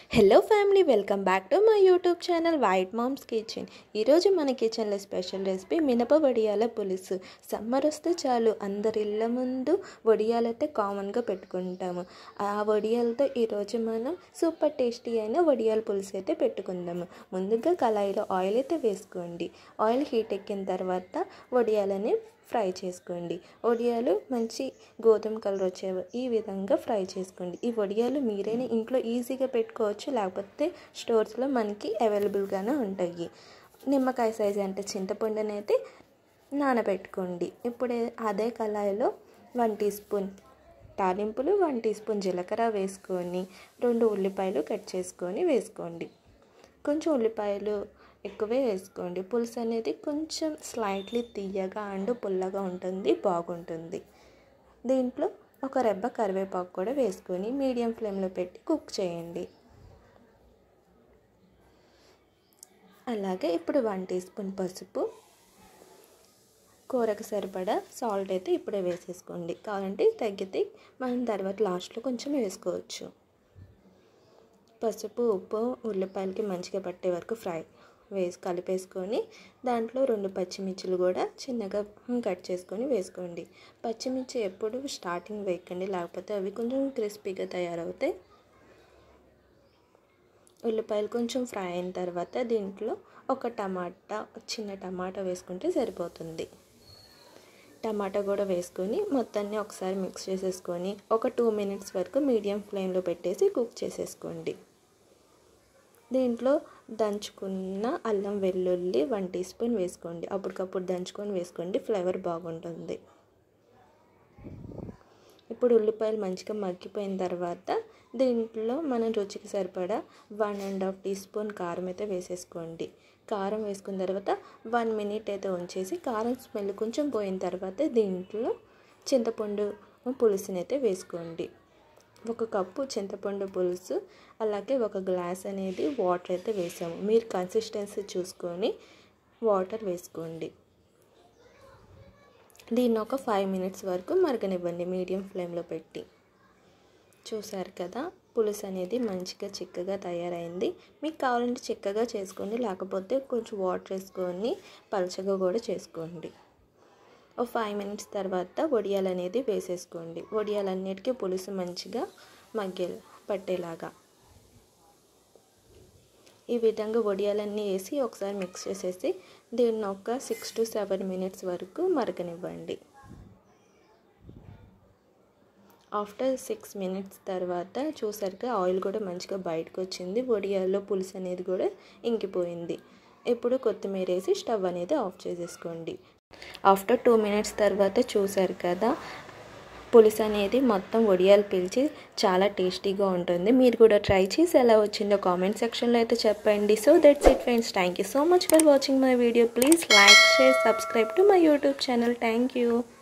Hello family, welcome back to my YouTube channel white moms kitchen. ఈరోజు మన కిచెన్లో special recipe మినప వడియాల పులుసు. సమ్మర్ వస్తే చాలు అందరి ఇళ్ళ ముందు వడియాలైతే కామన్గా పెట్టుకుంటాము. ఆ వడియాలతో ఈరోజు మనం సూపర్ టేస్టీ అయిన వడియాల పులుసు అయితే పెట్టుకుందాము. ముందుగా కళాయిలో ఆయిల్ అయితే వేసుకోండి. ఆయిల్ హీట్ ఎక్కిన తర్వాత వడియాలని ఫ్రై చేసుకోండి. వడియాలు మంచి గోధుమ కలర్ వచ్చే ఈ విధంగా ఫ్రై చేసుకోండి. ఈ వడియాలు మీరైనా ఇంట్లో ఈజీగా పెట్టుకోవచ్చు, లేకపోతే స్టోర్స్లో మనకి అవైలబుల్గానే ఉంటాయి. నిమ్మకాయ సైజు అంటే చింతపండుని అయితే నానబెట్టుకోండి. ఇప్పుడు అదే కళాయిలో 1 టీ స్పూన్ తాలింపులు, 1 టీ స్పూన్ జీలకర్ర వేసుకొని 2 ఉల్లిపాయలు కట్ చేసుకొని వేసుకోండి. కొంచెం ఉల్లిపాయలు ఎక్కువే వేసుకోండి. పులుసు అనేది కొంచెం స్లైట్లీ తీయగా అండ్ పుల్లగా ఉంటుంది, బాగుంటుంది. దీంట్లో ఒక రెబ్బ కరివేపాకు కూడా వేసుకొని మీడియం ఫ్లేమ్లో పెట్టి కుక్ చేయండి. అలాగే ఇప్పుడు 1 టీ స్పూన్ పసుపు, కూరకు సరిపడా సాల్ట్ అయితే ఇప్పుడే వేసేసుకోండి. కావాలంటే తగ్గితే మనం తర్వాత లాస్ట్లో కొంచెం వేసుకోవచ్చు. పసుపు, ఉప్పు ఉల్లిపాయలకి మంచిగా పట్టే వరకు కలిపేసుకొని దాంట్లో 2 పచ్చిమిర్చిలు కూడా చిన్నగా కట్ చేసుకొని వేసుకోండి. పచ్చిమిర్చి ఎప్పుడు స్టార్టింగ్ వేయకండి, లేకపోతే అవి కొంచెం క్రిస్పీగా తయారవుతాయి. ఉల్లిపాయలు కొంచెం ఫ్రై అయిన తర్వాత దీంట్లో ఒక చిన్న టమాటా వేసుకుంటే సరిపోతుంది. టమాటా కూడా వేసుకొని మొత్తాన్ని ఒకసారి మిక్స్ చేసేసుకొని ఒక 2 మినిట్స్ వరకు మీడియం ఫ్లేమ్లో పెట్టేసి కుక్ చేసేసుకోండి. దీంట్లో దంచుకున్న అల్లం వెల్లుల్లి 1 టీ స్పూన్ వేసుకోండి. అప్పటికప్పుడు దంచుకొని వేసుకోండి, ఫ్లేవర్ బాగుంటుంది. ఇప్పుడు ఉల్లిపాయలు మంచిగా మగ్గిపోయిన తర్వాత దీంట్లో మనం రుచికి సరిపడా 1.5 టీ స్పూన్ కారం అయితే వేసేసుకోండి. కారం వేసుకున్న తర్వాత 1 మినిట్ అయితే ఉంచేసి కారం స్మెల్ కొంచెం పోయిన తర్వాత దీంట్లో చింతపండు పులుసుని అయితే వేసుకోండి. 1 కప్పు చింతపండు పులుసు, అలాగే 1 గ్లాస్ అనేది వాటర్ అయితే వేసాము. మీరు కన్సిస్టెన్సీ చూసుకొని వాటర్ వేసుకోండి. దీన్ని ఒక 5 మినిట్స్ వరకు మరగనివ్వండి మీడియం ఫ్లేమ్లో పెట్టి. చూసారు కదా, పులుసు అనేది మంచిగా చిక్కగా తయారైంది. మీకు కావాలంటే చిక్కగా చేసుకోండి, లేకపోతే కొంచెం వాటర్ వేసుకొని పలచగా కూడా చేసుకోండి. ఒక 5 మినిట్స్ తర్వాత వడియాలు అనేది వేసేసుకోండి. వడియాలన్నిటికీ పులుసు మంచిగా పట్టేలాగా ఈ విధంగా వడియాలన్నీ వేసి ఒకసారి మిక్స్ చేసేసి దీన్ని ఒక 6 to 7 మినిట్స్ వరకు మరగనివ్వండి. ఆఫ్టర్ 6 మినిట్స్ తర్వాత చూసారుగా ఆయిల్ కూడా మంచిగా బయటకు వచ్చింది. వడియాల్లో పులుసు అనేది కూడా ఇంకిపోయింది. ఇప్పుడు కొత్తిమీర వేసి స్టవ్ అనేది ఆఫ్ చేసేసుకోండి. ఆఫ్టర్ 2 మినిట్స్ తర్వాత చూసారు కదా, పులుసు అనేది మొత్తం వడియాలు పీల్చి చాలా టేస్టీగా ఉంటుంది. మీరు కూడా ట్రై చేసి ఎలా వచ్చిందో కామెంట్ సెక్షన్లో అయితే చెప్పండి. So that's it friends. Thank you so much for watching my video. Please like, share, subscribe to my YouTube channel. Thank you.